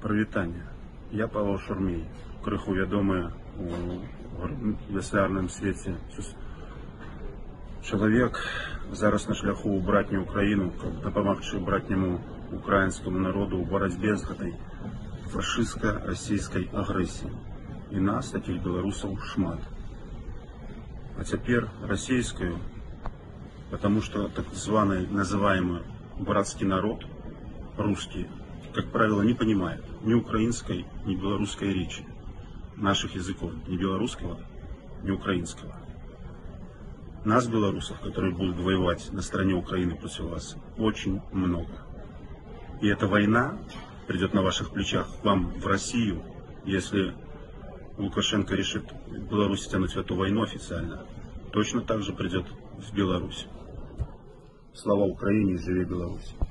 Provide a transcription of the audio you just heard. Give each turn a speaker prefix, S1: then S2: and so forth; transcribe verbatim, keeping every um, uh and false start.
S1: Прывітанне. Я Павел Шурмей, крыху вядомы у вяслярным свеце. Чалавек зараз на шляху ў братнюю Украіну, каб дапамагчы братняму украінскаму народу ў барацьбе з гэтай фашысцка-расійскай агрэсіяй. І нас, такіх беларусаў, шмат. А цяпер расійскую, потому что так званый называемый братский народ, русские, как правило, не понимает ни украинской, ни белорусской речи, наших языков, ни белорусского, ни украинского. Нас, белорусов, которые будут воевать на стороне Украины против вас, очень много. И эта война придет на ваших плечах к вам в Россию, если Лукашенко решит Беларусь тянуть в эту войну официально, точно так же придет в Беларусь. Слава Украине, живи Беларусь!